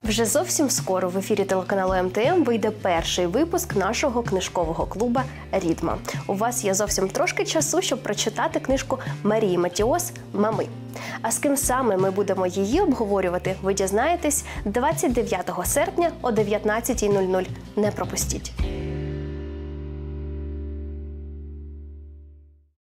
Вже зовсім скоро в ефірі телеканалу МТМ вийде перший випуск нашого книжкового клубу «Рідма». У вас є зовсім трошки часу, щоб прочитати книжку Марії Матіос «Мами». А з ким саме ми будемо її обговорювати, ви дізнаєтесь 29 серпня о 19:00. Не пропустіть!